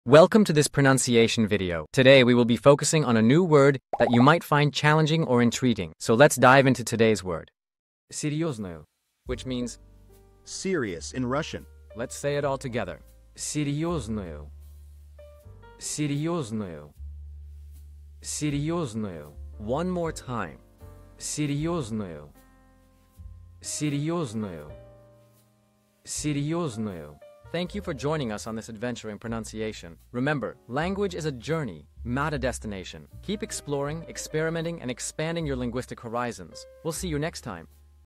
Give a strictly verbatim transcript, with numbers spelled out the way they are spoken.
Welcome to this pronunciation video. Today we will be focusing on a new word that you might find challenging or intriguing. So let's dive into today's word. Серьезную, which means serious in Russian. Let's say it all together. Серьезную. Серьезную. Серьезную. One more time. Серьезную. Серьезную. Серьезную. Thank you for joining us on this adventure in pronunciation. Remember, language is a journey, not a destination. Keep exploring, experimenting, and expanding your linguistic horizons. We'll see you next time.